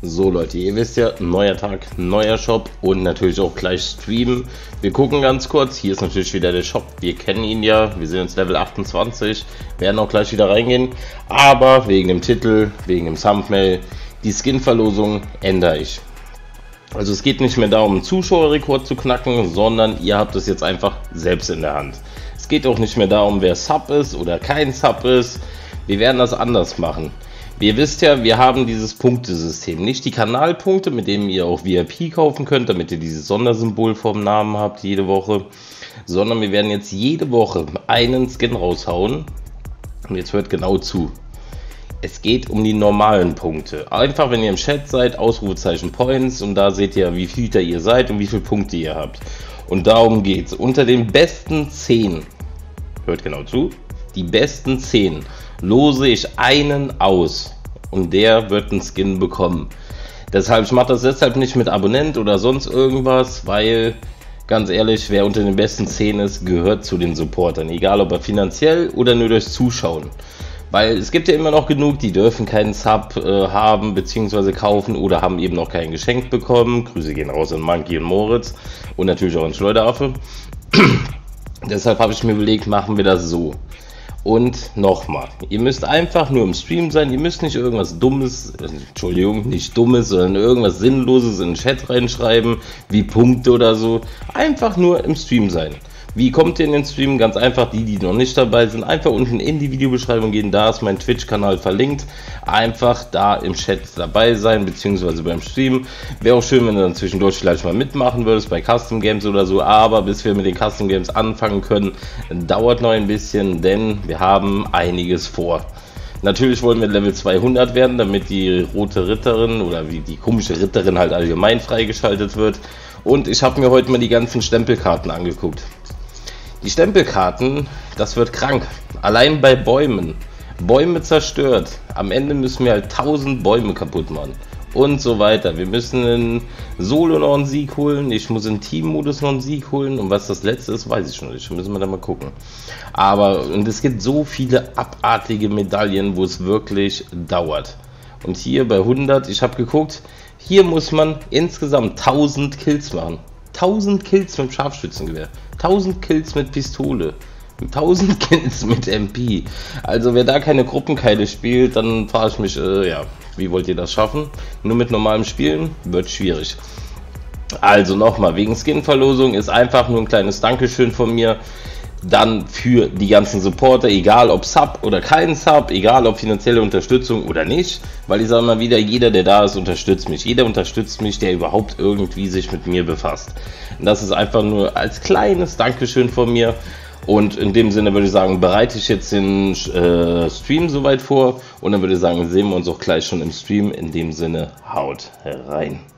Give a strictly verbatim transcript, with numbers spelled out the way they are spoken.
So Leute, ihr wisst ja, neuer Tag, neuer Shop und natürlich auch gleich streamen. Wir gucken ganz kurz, hier ist natürlich wieder der Shop, wir kennen ihn ja, wir sind jetzt Level achtundzwanzig, werden auch gleich wieder reingehen. Aber wegen dem Titel, wegen dem Thumbnail, die Skin-Verlosung ändere ich. Also es geht nicht mehr darum, einen Zuschauerrekord zu knacken, sondern ihr habt es jetzt einfach selbst in der Hand. Es geht auch nicht mehr darum, wer Sub ist oder kein Sub ist. Wir werden das anders machen. Ihr wisst ja, wir haben dieses Punktesystem, nicht die Kanalpunkte, mit denen ihr auch V I P kaufen könnt, damit ihr dieses Sondersymbol vom Namen habt jede Woche, sondern wir werden jetzt jede Woche einen Skin raushauen. Und jetzt hört genau zu. Es geht um die normalen Punkte. Einfach, wenn ihr im Chat seid, Ausrufezeichen Points und da seht ihr, wie viel ihr seid und wie viele Punkte ihr habt. Und darum geht es. Unter den besten zehn, hört genau zu, die besten zehn lose ich einen aus und der wird einen Skin bekommen. Deshalb, ich mache das deshalb nicht mit Abonnent oder sonst irgendwas, weil, ganz ehrlich, wer unter den besten zehn ist, gehört zu den Supportern. Egal, ob er finanziell oder nur durch Zuschauen. Weil es gibt ja immer noch genug, die dürfen keinen Sub äh, haben bzw. kaufen oder haben eben noch kein Geschenk bekommen. Grüße gehen raus an Monkey und Moritz und natürlich auch an Schleuderaffe. Deshalb habe ich mir überlegt, machen wir das so. Und nochmal, ihr müsst einfach nur im Stream sein, ihr müsst nicht irgendwas Dummes, Entschuldigung, nicht Dummes, sondern irgendwas Sinnloses in den Chat reinschreiben, wie Punkte oder so. Einfach nur im Stream sein. Wie kommt ihr in den Stream? Ganz einfach, die, die noch nicht dabei sind, einfach unten in die Videobeschreibung gehen, da ist mein Twitch-Kanal verlinkt. Einfach da im Chat dabei sein, beziehungsweise beim Stream. Wäre auch schön, wenn du dann zwischendurch vielleicht mal mitmachen würdest, bei Custom Games oder so, aber bis wir mit den Custom Games anfangen können, dauert noch ein bisschen, denn wir haben einiges vor. Natürlich wollen wir Level zweihundert werden, damit die rote Ritterin oder wie die komische Ritterin halt allgemein freigeschaltet wird. Und ich habe mir heute mal die ganzen Stempelkarten angeguckt. Die Stempelkarten, das wird krank. Allein bei Bäumen. Bäume zerstört. Am Ende müssen wir halt tausend Bäume kaputt machen. Und so weiter. Wir müssen in Solo noch einen Sieg holen. Ich muss in Teammodus noch einen Sieg holen. Und was das letzte ist, weiß ich schon nicht. Müssen wir da mal gucken. Aber, und es gibt so viele abartige Medaillen, wo es wirklich dauert. Und hier bei hundert, ich habe geguckt, hier muss man insgesamt tausend Kills machen. tausend Kills mit dem Scharfschützengewehr. tausend Kills mit Pistole. tausend Kills mit M P. Also wer da keine Gruppenkeile spielt, dann frage ich mich, äh, ja, wie wollt ihr das schaffen? Nur mit normalem Spielen wird schwierig. Also nochmal, wegen Skin-Verlosung ist einfach nur ein kleines Dankeschön von mir. Dann für die ganzen Supporter, egal ob Sub oder kein Sub, egal ob finanzielle Unterstützung oder nicht, weil ich sage mal wieder, jeder, der da ist, unterstützt mich. Jeder unterstützt mich, der überhaupt irgendwie sich mit mir befasst. Und das ist einfach nur als kleines Dankeschön von mir. Und in dem Sinne würde ich sagen, bereite ich jetzt den äh, Stream soweit vor und dann würde ich sagen, sehen wir uns auch gleich schon im Stream. In dem Sinne, haut rein.